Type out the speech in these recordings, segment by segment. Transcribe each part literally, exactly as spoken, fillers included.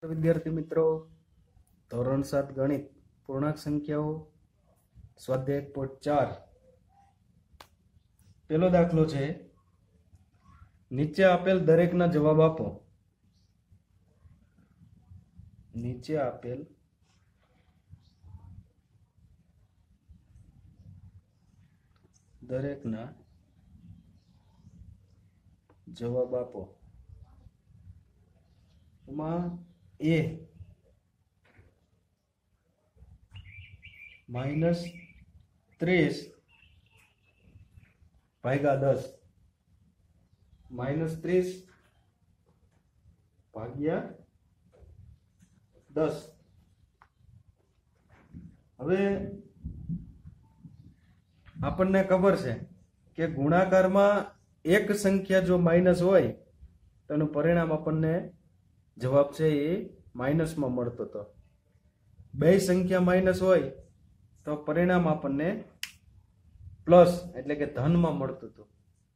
વિદ્યાર્થી મિત્રો, ધોરણ સાત ગણિત પૂર્ણાંક સંખ્યાઓ સ્વાધ્યાય એક પોઈન્ટ ચાર પેલો દાખલો છે, નીચે આપેલ દરેકના જવાબ આપો. નીચે આપેલ દરેકના જવાબ આપો. એમાં એ માઇનસ ત્રીસ ભાગ્યા દસ માઇનસ ત્રીસ ભાગ્યા દસ. હવે આપણને ખબર છે કે ગુણાકારમાં એક સંખ્યા જો માઇનસ હોય તો એનું પરિણામ આપણને જવાબ છે એ માઇનસમાં મળતો હતો. બે સંખ્યા માઇનસ હોય તો પરિણામ આપણને પ્લસ એટલે કે ધનમાં મળતું હતું.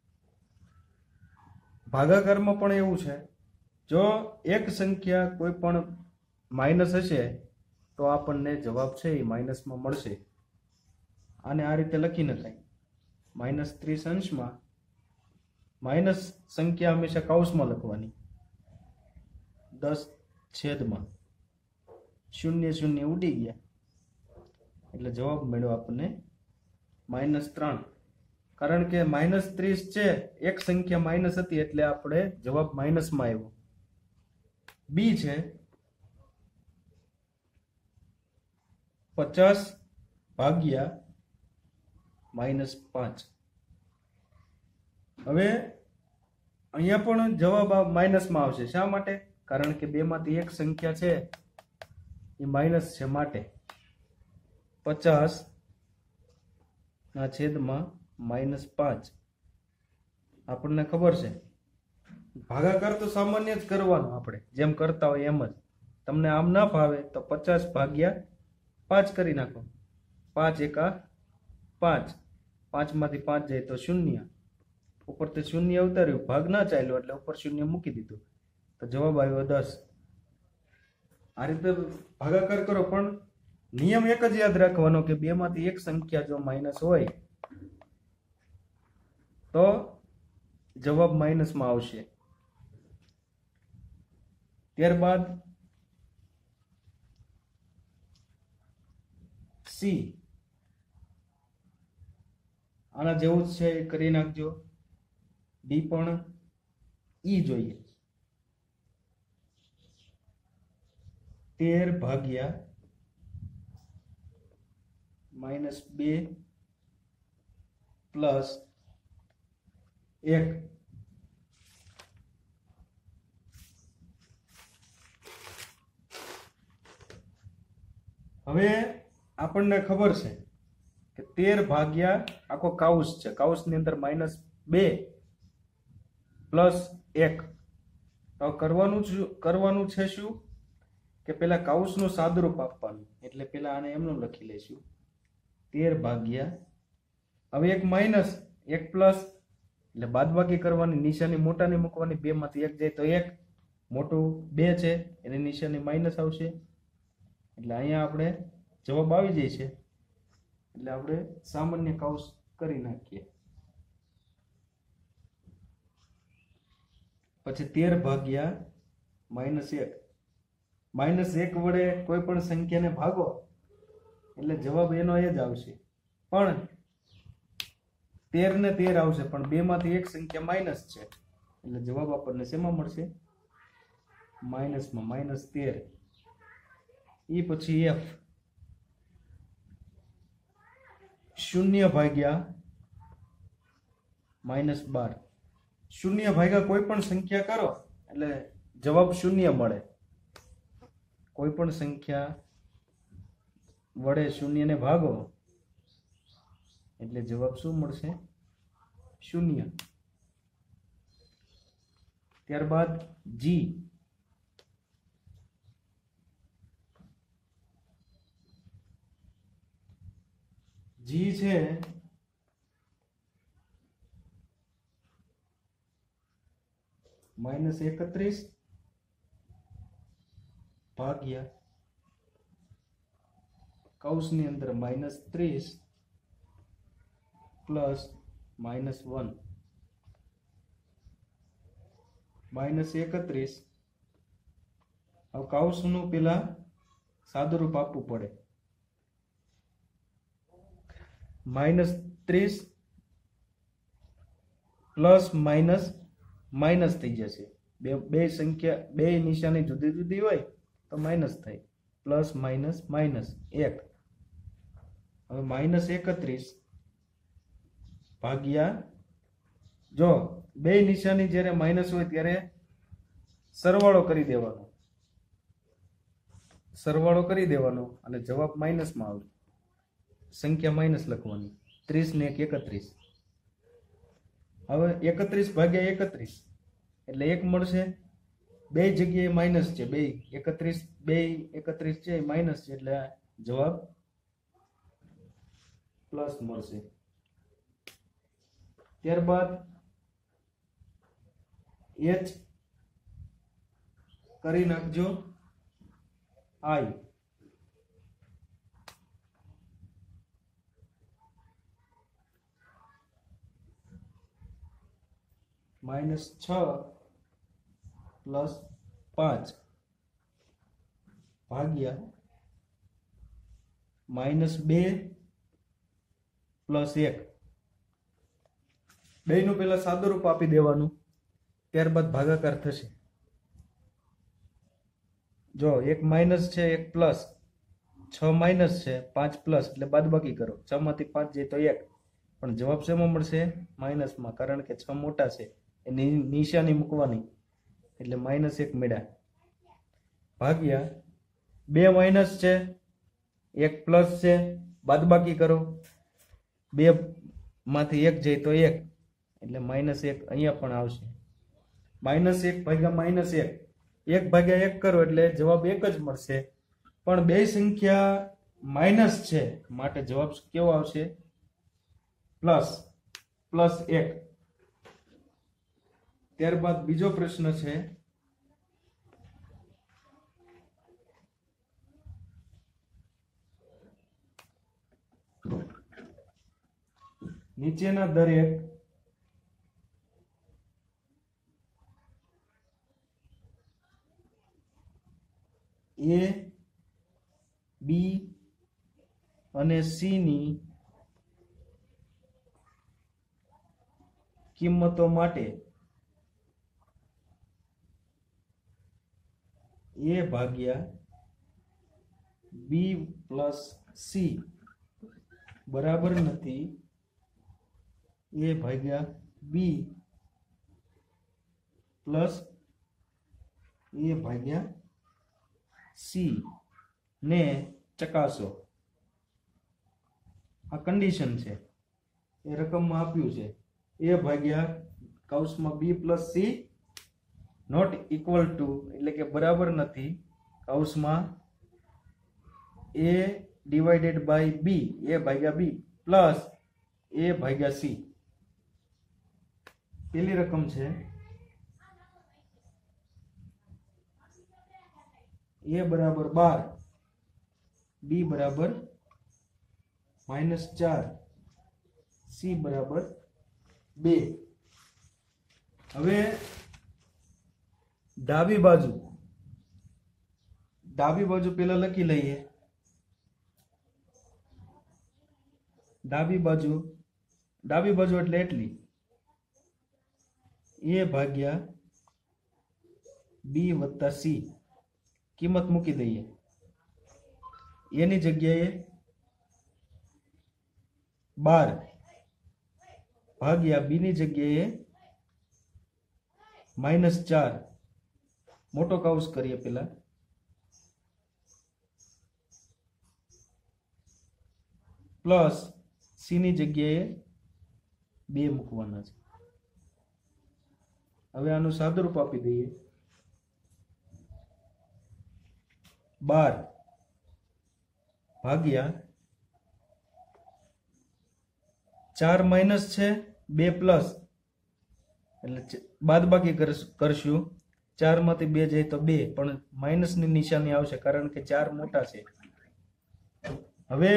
ભાગાકારમાં પણ એવું છે, જો એક સંખ્યા કોઈ પણ માઇનસ હશે તો આપણને જવાબ છે એ માઇનસમાં મળશે. આને આ રીતે લખી નખાય, માઇનસ ત્રીસ અંશમાં માઇનસ સંખ્યા હંમેશા કૌંસમાં લખવાની, દસ છેદમાં શૂન્ય શૂન્ય ઉડી ગયા એટલે જવાબ મળ્યો આપણને માઇનસ ત્રણ. કારણ કે માઇનસ ત્રીસ છે, એક સંખ્યા માઇનસ હતી એટલે આપણે જવાબ માઇનસમાં આવ્યો. બી છે પચાસ ભાગ્યા માઇનસ પાંચ. હવે અહીંયા પણ જવાબ માઇનસમાં આવશે. શા માટે? કારણ કે બે માંથી એક સંખ્યા છે એ માઇનસ છે, માટે પચાસ ના છેદમાં માઇનસ પાંચ. આપણને ખબર છે ભાગાકાર તો સામાન્ય જ કરવાનો, આપણે જેમ કરતા હોય એમ જ. તમને આમ ના ફાવે તો પચાસ ભાગ્યા પાંચ કરી નાખો. પાંચ એકા પાંચ, પાંચ માંથી પાંચ જાય તો શૂન્ય, ઉપરથી શૂન્ય ઉતાર્યું, ભાગ ના ચાલ્યો એટલે ઉપર શૂન્ય મૂકી દીધું તો જવાબ આવ્યો દસ. આ રીતે ભાગાકાર કરો, પણ નિયમ એક જ યાદ રાખવાનો કે બે માંથી એક સંખ્યા જો માઇનસ હોય તો જવાબ માઇનસમાં આવશે. ત્યારબાદ સી, આના જેવું જ છે, એ કરી નાખજો. ડી પણ ઈ જોઈએ, તેર ભાગ્યા માઇનસ બે પ્લસ એક. હવે આપણને ખબર છે કે તેર ભાગ્યા આખો કાઉસ છે, કાઉસ ની અંદર માઇનસ બે પ્લસ એક. તો કરવાનું કરવાનું છે શું કે પેલા કાઉસનું સાદુરૂપ આપવાનું, એટલે પેલા આને એમનું લખી લઈશું, તેર ભાગ્યા, હવે એક માઇનસ એક પ્લસ એટલે બાદબાકી કરવાની, નિશાની મોટાની મૂકવાની, બે માંથી એક જાય તો એક, મોટું બે છે એની નિશાની માઇનસ આવશે એટલે અહીંયા આપણે જવાબ આવી જાય છે. એટલે આપણે સામાન્ય કૌંસ કરી નાખીએ. પછી તેર ભાગ્યા માઇનસ એક, માઇનસ એક વડે કોઈ પણ સંખ્યાને ભાગો એટલે જવાબ એનો એ જ આવશે, પણ તેર ને તેર આવશે, પણ બે માંથી એક સંખ્યા માઇનસ છે એટલે જવાબ આપણને શેમાં મળશે? માઇનસમાં, માઇનસ તેર. એ પછી એફ, શૂન્ય ભાગ્યા માઇનસ બાર. શૂન્ય ભાગ્યા કોઈ પણ સંખ્યા કરો એટલે જવાબ શૂન્ય મળે. કોઈ પણ સંખ્યા વડે શૂન્ય ને ભાગો એટલે જવાબ શું મળશે? શૂન્ય. ત્યારબાદ જી, જી છે માઇનસ એકત્રીસ ભાગ્યા કૌંસની અંદર માઇનસ ત્રીસ પ્લસ માઇનસ વન માઇનસ એકત્રીસ. હવે કૌંસનું પેલા સાદુરૂપ આપવું પડે. માઇનસ ત્રીસ પ્લસ માઇનસ માઇનસ થઈ જશે. બે બે સંખ્યા બે નિશાની જુદી જુદી હોય તો માઇનસ થાય. પ્લસ માઇનસ માઇનસ એક. હવે માઇનસ એકત્રીસ ભાગ્યા, જો બે નિશાની જ્યારે માઇનસ હોય ત્યારે સરવાળો કરી દેવાનો, સરવાળો કરી દેવાનો અને જવાબ માઇનસમાં આવે. સંખ્યા માઇનસ લખવાની. ત્રીસ ને એક એકત્રીસ. હવે એકત્રીસ ભાગ્યા એકત્રીસ એટલે એક મળશે. બે જગ્યાએ માઇનસ છે, બે એકત્રીસ બે એકત્રીસ છે માઇનસ છે એટલે જવાબ પ્લસ મળશે. ત્યારબાદ એચ કરી નાખજો આઈ. માઇનસ છ પ્લસ પાંચ ભાગ્યા માઇનસ બે પ્લસ એક. બે નું પેલા સાદુરૂપ આપી દેવાનું, ત્યારબાદ ભાગાકાર થશે. જો એક માઇનસ છે એક પ્લસ, છ માઇનસ છે પાંચ પ્લસ એટલે બાદબાકી કરો. છ માંથી પાંચ જાય તો એક, પણ જવાબ શેમાં મળશે? માઇનસમાં, કારણ કે છ મોટા છે એની નિશાની મૂકવાની એટલે માઇનસ એક મળ્યા. ભાગ્યા બે માઇનસ છે એક પ્લસ છે, બાદબાકી કરો. બે માંથી એક જાય તો એક એટલે માઇનસ એક અહીંયા પણ આવશે. માઇનસ એક ભાગ્યા માઇનસ એક, એક ભાગ્યા એક કરો એટલે જવાબ એક જ મળશે. પણ બે સંખ્યા માઇનસ છે માટે જવાબ કેવો આવશે? પ્લસ પ્લસ એક. ત્યારબાદ બીજો પ્રશ્ન છે નીચેના દરેક એ બી અને સી ની કિંમતો માટે એ ભાગ્યા બી પ્લસ સી બરાબર નથી એ ભાગ્યા બી પ્લસ એ ભાગ્યા સી ને ચકાસો. આ કન્ડિશન છે, એ રકમમાં આપ્યું છે. એ ભાગ્યા કૌંસમાં B plus C not equal to એટલે કે બરાબર નથી કૌંસમાં એ ડિવાઇડેડ બાય બી, એ ભાગ્યા બી પ્લસ એ ભાગ્યા સી. પેલી રકમ છે એ બરાબર બાર, બી બરાબર માઇનસ ચાર, સી બરાબર બે. હવે ડાબી બાજુ ડાબી બાજુ પેલા લખી લઈએ. ડાબી બાજુ ડાબી બાજુ એટલે એટલી એ ભાગ્યા બી વત્તા સી કિંમત મૂકી દઈએ. એની જગ્યાએ બાર ભાગ્યા બી ની જગ્યાએ માઇનસ ચાર. મોટો કૌંસ કરીએ પેલા. પ્લસ સી ની જગ્યાએ બે મૂકવાના છે. હવે આનું સાદુરૂપ આપી દઈએ. બાર ભાગ્યા ચાર માઇનસ છે બે પ્લસ એટલે બાદબાકી કરશું ચાર માંથી બે જાય તો બે, પણ માઇનસ ની નિશાની આવશે કારણ કે ચાર મોટા છે. હવે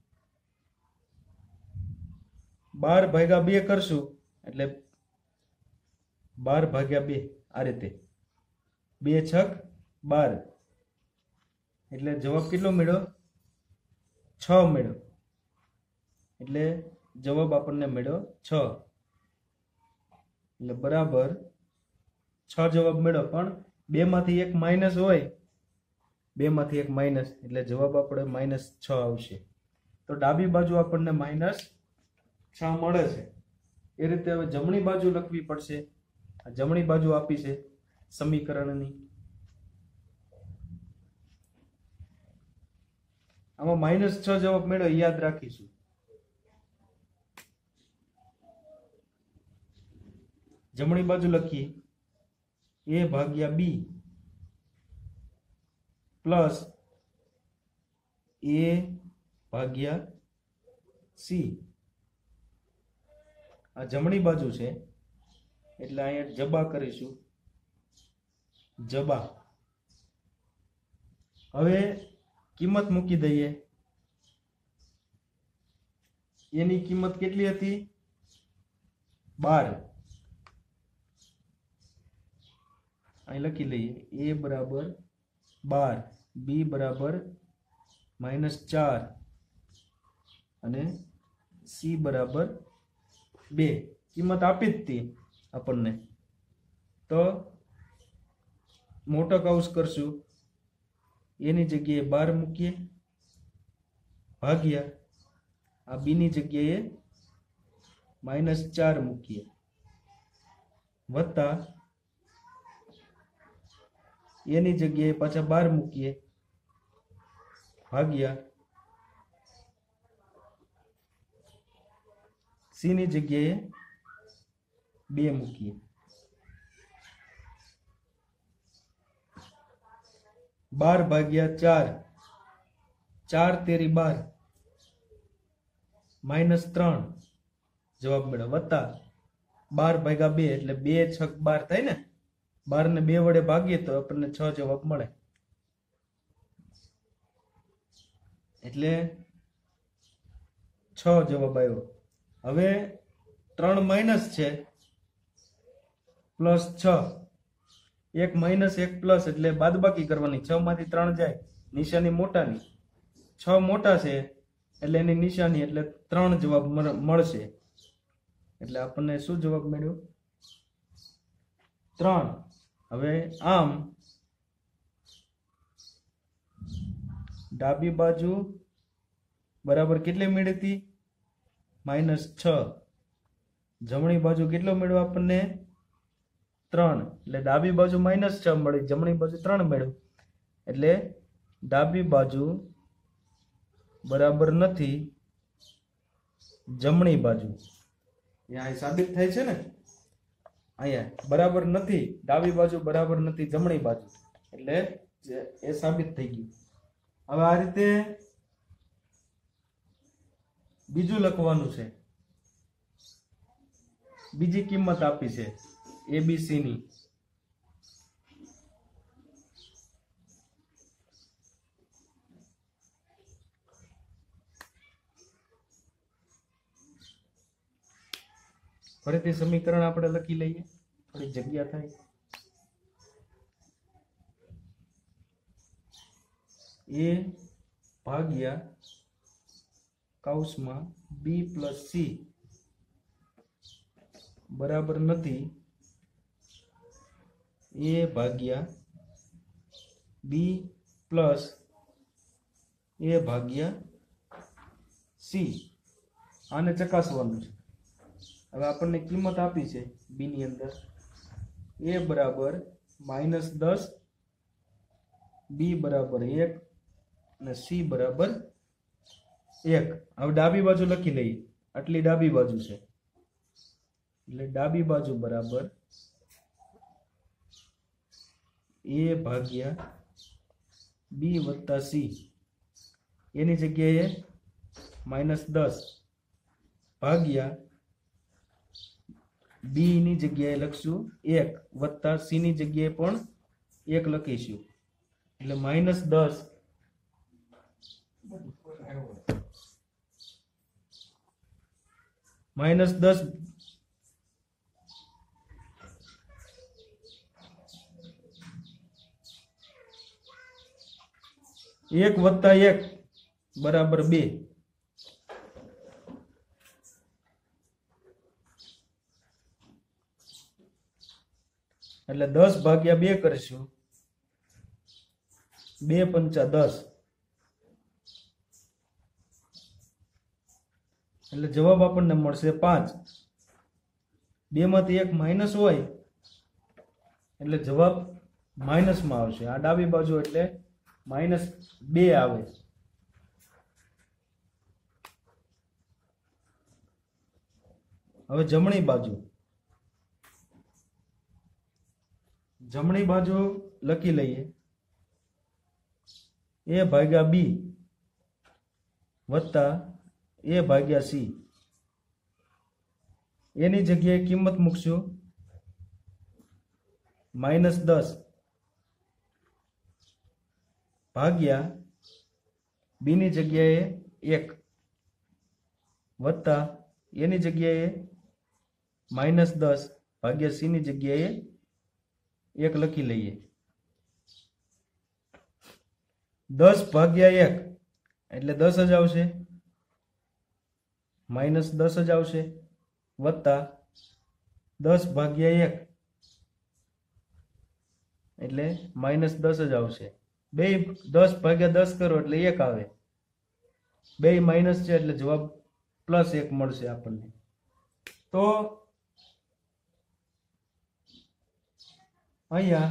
બાર ભાગ્યા બે કરશું એટલે બાર ભાગ્યા બે આ રીતે બે છક બાર એટલે જવાબ કેટલો મળ્યો? છ મળ્યો. એટલે જવાબ આપણને મળ્યો છ. એટલે બરાબર છ જવાબ મળ્યો. પણ બે માંથી એક માઇનસ હોય, બે માંથી એક માઇનસ એટલે જવાબ આપણે માઇનસ છ આવશે. તો ડાબી બાજુ આપણને માઇનસ છ મળે છે. એ રીતે હવે જમણી બાજુ લખવી પડશે. આ જમણી બાજુ આપી છે સમીકરણની. આમાં માઇનસ છ જવાબ મળ્યો યાદ રાખીશું. જમણી બાજુ લખીએ એ ભાગ્યા બી પ્લસ એ ભાગ્યા સી. આ જમણી બાજુ છે એટલે અહીંયા જબા કરીશું. જબા. હવે કિંમત મૂકી દઈએ. એની કિંમત કેટલી હતી? બાર. અહીં લખી લઈએ એ બરાબર બાર, બી બરાબર માઇનસ ચાર અને સી બરાબર બે. કિંમત આપી જ હતી આપણને. તો મોટો કૌંસ કરશું, એની જગ્યાએ બાર મૂકીએ ભાગ્યા આ બી ની જગ્યાએ માઇનસ ચાર મૂકીએ વત્તા એની જગ્યાએ પાછા બાર મૂકીએ ભાગ્યા સી ની જગ્યાએ બે મૂકીએ. બાર ભાગ્યા ચાર, ચાર તેરી બાર માઇનસ ત્રણ જવાબ મળ્યો વત્તા બાર ભાગ્યા બે એટલે બે છક બાર થાય ને. બાર ને બે વડે ભાગીએ તો આપણને છ જવાબ મળે. એટલે છ જવાબ આવ્યો. હવે ત્રણ માઇનસ છે પ્લસ છ. એક માઇનસ એક પ્લસ એટલે બાદબાકી કરવાની. છ માંથી ત્રણ જાય, નિશાની મોટાની. છ મોટા છે એટલે એની નિશાની એટલે ત્રણ જવાબ મળશે. એટલે આપણને શું જવાબ મળ્યો? ત્રણ. હવે આમ ડાબી બાજુ બરાબર કેટલી મળી હતી? માઇનસ છ. જમણી બાજુ કેટલો મળ્યો આપણને? ત્રણ. એટલે ડાબી બાજુ માઇનસ છ મળી, જમણી બાજુ ત્રણ મળ્યું. એટલે ડાબી બાજુ બરાબર નથી જમણી બાજુ. અહીંયા સાબિત થાય છે ને, અહીંયા બરાબર નથી ડાબી બાજુ, બરાબર નથી જમણી બાજુ. એટલે એ સાબિત થઈ ગયું. હવે આ રીતે બીજું લખવાનું છે. બીજી કિંમત આપી છે એબીસી ની. ફરીથી સમીકરણ આપણે લખી લઈએ, થોડી જગ્યા થાય. એ ભાગ્યા કૌંસમાં બી પ્લસ સી બરાબર નથી એ ભાગ્યા બી પ્લસ એ ભાગ્યા સી. આને ચકાસવાનું છે. હવે આપણને કિંમત આપી છે બી ની અંદર એ બરાબર માઇનસ દસ, બી બરાબર એક અને સી બરાબર એક. હવે ડાબી બાજુ લખી લઈએ. આટલી ડાબી બાજુ છે એટલે ડાબી બાજુ બરાબર એ ભાગ્યા બી વત્તા સી. એની જગ્યાએ માઇનસ દસ ભાગ્યા બી ની જગ્યાએ લખશું એક વત્તા સી ની જગ્યાએ પણ એક લખીશું એટલે માઇનસ દસ માઇનસ દસ એક વત્તા એક બરાબર બે એટલે દસ ભાગ્યા બે કરીશું બે પંચા દસ એટલે જવાબ આપણને મળશે પાંચ બે માંથી એક માઇનસ હોય એટલે જવાબ માઇનસ માં આવશે આ ડાબી બાજુ એટલે માઇનસ બે આવે હવે જમણી બાજુ જમણી બાજુ લખી લઈએ એ ભાગ્યા બી વત્તા એ ભાગ્યા સી એની જગ્યાએ કિંમત મૂકશું માઇનસ દસ ભાગ્યા બી ની જગ્યાએ એક વત્તા એની જગ્યાએ માઇનસ દસ ભાગ્યા સી ની જગ્યાએ એક લખી લઈએ દસ ભાગ્યા એક એટલે દસ જ આવશે માઇનસ દસ જ આવશે વત્તા દસ ભાગ્યા એક એટલે માઇનસ દસ જ આવશે બે દસ ભાગ્યા દસ કરો એટલે એક આવે બે માઇનસ છે એટલે જવાબ પ્લસ એક મળશે આપણને તો અહીંયા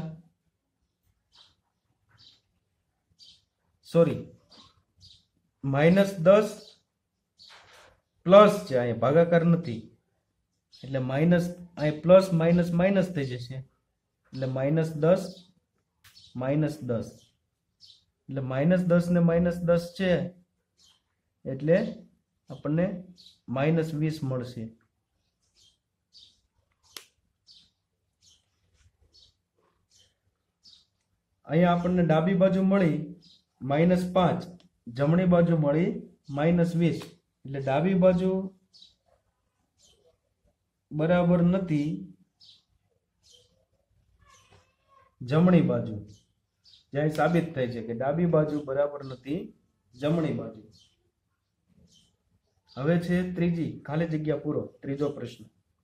સોરી માઇનસ દસ પ્લસ છે અહીંયા ભાગાકાર નથી એટલે માઇનસ અહીં પ્લસ માઇનસ માઇનસ થઈ જશે એટલે માઇનસ દસ માઇનસ દસ એટલે માઇનસ દસ ને માઇનસ દસ છે એટલે આપણને માઇનસ વીસ મળશે અહીંયા આપણને ડાબી બાજુ મળી માઇનસ પાંચ જમણી બાજુ મળી માઇનસ વીસ એટલે ડાબી બાજુ બરાબર નથી જમણી બાજુ જ્યાં સાબિત થાય છે કે ડાબી બાજુ બરાબર નથી જમણી બાજુ હવે છે ત્રીજી ખાલી જગ્યા પૂરો ત્રીજો પ્રશ્ન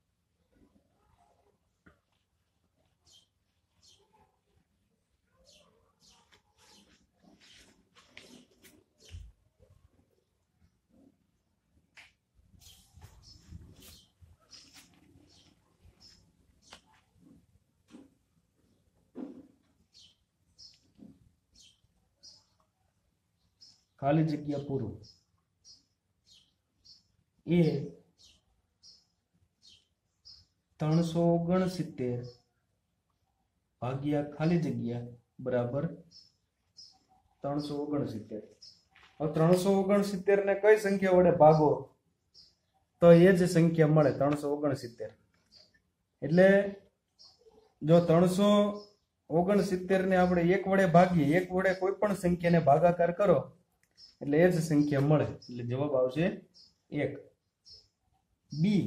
ખાલી જગ્યા પૂરું એ ત્રણસો ઓગણસિત્તેર ભાગ્યા ખાલી જગ્યા બરાબર ત્રણસો ઓગણસિત્તેર હવે ત્રણસો ઓગણસિત્તેર ને કઈ સંખ્યા વડે ભાગો તો એ જ સંખ્યા મળે ત્રણસો ઓગણસિત્તેર એટલે જો ત્રણસો ઓગણસિત્તેર ને આપણે એક વડે ભાગીએ એક વડે કોઈ પણ સંખ્યાને ભાગાકાર કરો એટલે એ જ સંખ્યા મળે એટલે જવાબ આવશે એક બી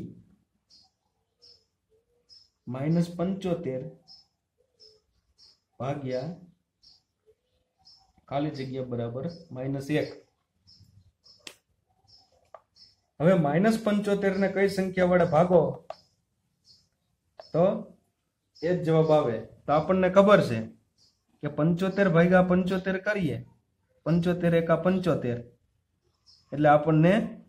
માઇનસ પંચોતેર ભાગ્યા ખાલી જગ્યા બરાબર માઇનસ એક હવે માઇનસ પંચોતેર ને કઈ સંખ્યા વડે ભાગો તો એ જ જવાબ આવે તો આપણને ખબર છે કે પંચોતેર ભાગ્યા પંચોતેર કરીએ પંચોતેર એકા પંચોતેર એટલે આપણને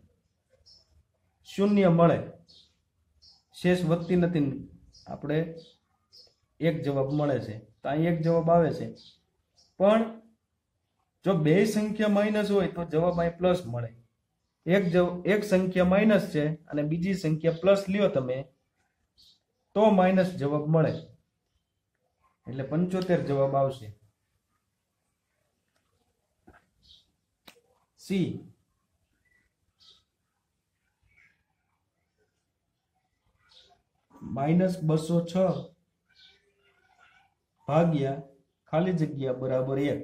શૂન્ય મળે શેષ વધતી નથી આપણે એક જવાબ મળે છે તો અહીં એક જવાબ આવે છે પણ જો બે સંખ્યા માઇનસ હોય તો જવાબ અહીં પ્લસ મળે એક એક સંખ્યા માઇનસ છે અને બીજી સંખ્યા પ્લસ લ્યો તમે તો માઇનસ જવાબ મળે એટલે પંચોતેર જવાબ આવશે સી માઇનસ બસો છ ભાગ્યા ખાલી જગ્યા બરાબર એક.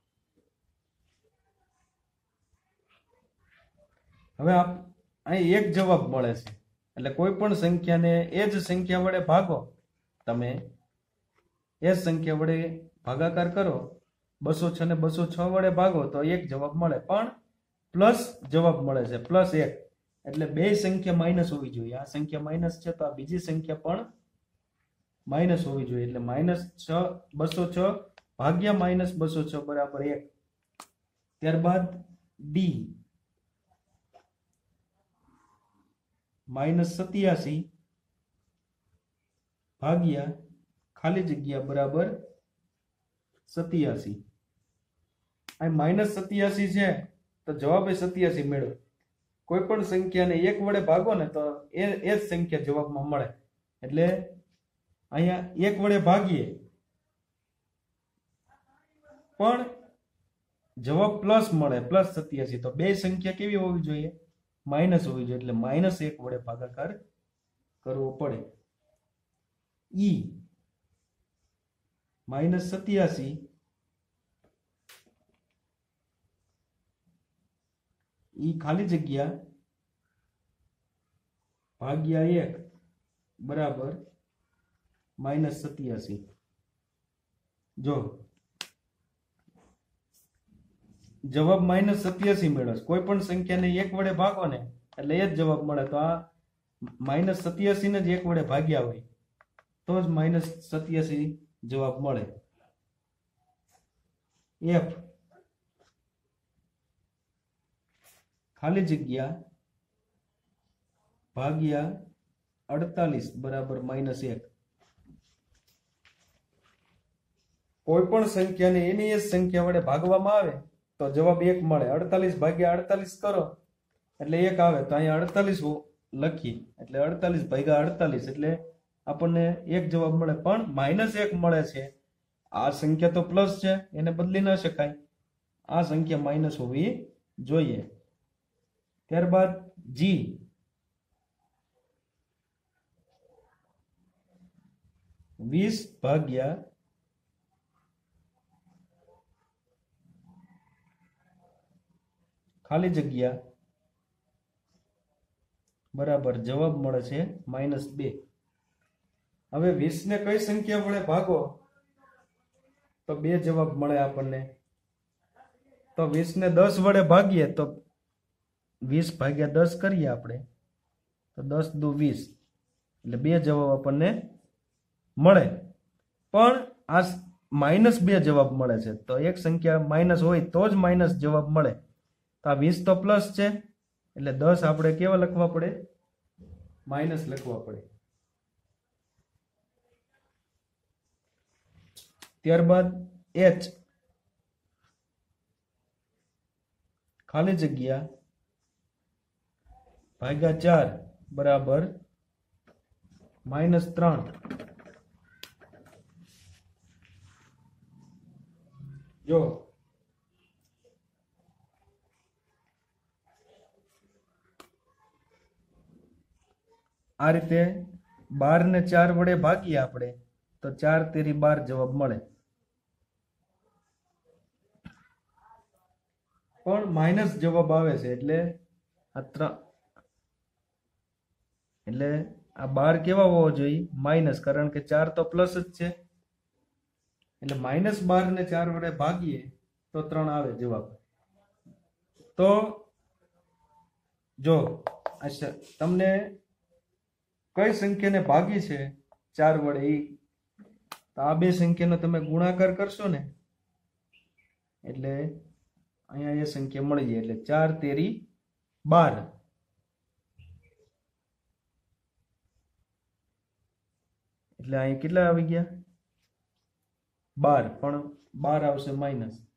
હવે આપ અહીં એક જવાબ મળે છે એટલે કોઈ પણ સંખ્યાને એ જ સંખ્યા વડે ભાગો, તમે એ જ સંખ્યા વડે ભાગાકાર કરો, બસો છ ને બસો છ વડે ભાગો તો એક જવાબ મળે, પણ પ્લસ જવાબ મળે છે, પ્લસ એક. એટલે બે સંખ્યા માઇનસ હોવી જોઈએ. આ સંખ્યા માઇનસ છે તો આ બીજી સંખ્યા પણ માઇનસ હોવી જોઈએ. એટલે માઇનસ છ બસો છ ભાગ્યા માઇનસ બસો છ બરાબર એક. ત્યારબાદ ડી માઇનસ સત્યાસી ભાગ્યા ખાલી જગ્યા બરાબર સત્યાસી. આ માઇનસ સત્યાસી છે તો જવાબ એ સત્યાસી મેળવો. કોઈ પણ સંખ્યાને એક વડે ભાગો ને તો એ એ જ સંખ્યા જવાબમાં મળે. એટલે અહીંયા એક વડે ભાગીએ પણ જવાબ પ્લસ મળે, પ્લસ સત્યાસી. તો બે સંખ્યા કેવી હોવી જોઈએ? માઇનસ હોવી જોઈએ. એટલે માઇનસ એક વડે ભાગાકાર કરવો પડે. ઈ માઇનસ સત્યાસી ઈ ખાલી જગ્યા ભાગ્યા એક બરાબર માઇનસ સત્યાસી. જો જવાબ માઇનસ સત્યાસી મેળવશે. કોઈ પણ સંખ્યાને એક વડે ભાગો ને એટલે એ જ જવાબ મળે. તો આ માઇનસ સત્યાસી ને જ એક વડે ભાગ્યા હોય તો જ માઇનસ સત્યાસી જવાબ મળે. એફ ખાલી જગ્યા ભાગ્યા અડતાલીસ બરાબર માઇનસ એક. કોઈ પણ સંખ્યાને એની એ સંખ્યા વડે ભાગવામાં આવે તો જવાબ એક મળે. અડતાલીસ ભાગ્યા અડતાલીસ કરો એટલે એક આવે. તો અહીંયા અડતાલીસ લખી એટલે અડતાલીસ ભાગ્યા અડતાલીસ એટલે આપણને એક જવાબ મળે, પણ માઇનસ એક મળે છે. આ સંખ્યા તો પ્લસ છે, એને બદલી ના શકાય. આ સંખ્યા માઇનસ હોવી જોઈએ. ત્યારબાદ જી વીસ ભાગ્યા ખાલી જગ્યા બરાબર જવાબ મળે છે માઇનસ બે. હવે વીસ ને કઈ સંખ્યા વડે ભાગો તો બે જવાબ મળે આપણને. તો વીસ ને દસ વડે ભાગીએ તો વીસ ભાગ્યા દસ કરીએ આપણે તો દસ દુ વીસ એટલે બે જવાબ આપણને મળે. પણ આ માઇનસ બે જવાબ મળે છે. તો એક સંખ્યા માઇનસ હોય તો જ માઇનસ જવાબ મળે. તો આ વીસ તો પ્લસ છે એટલે દસ આપણે કેવા લખવા પડે? માઇનસ લખવા પડે. ત્યારબાદ એચ ખાલી જગ્યા ભાગ્યા ચાર બરાબર માઇનસ ત્રણ. જો આ રીતે બાર ને ચાર વડે ભાગીએ આપણે તો ચાર તેરી બાર જવાબ મળે. પણ માઇનસ જવાબ આવે છે એટલે આ ત્રણ એટલે આ બાર કેવા હોવો જોઈએ? માઇનસ, કારણ કે ચાર તો પ્લસ જ છે. એટલે માઇનસ બાર ને ચાર વડે ભાગીએ તો ત્રણ આવે જવાબ. તો જો તમને કઈ સંખ્યાને ભાગી છે ચાર વડે એ તો આ બે સંખ્યાનો તમે ગુણાકાર કરશો ને એટલે અહીંયા એ સંખ્યા મળી જાય. એટલે ચાર તેરી બાર. એટલે અહીં કેટલા આવી ગયા? બાર, પણ બાર આવશે માઇનસ.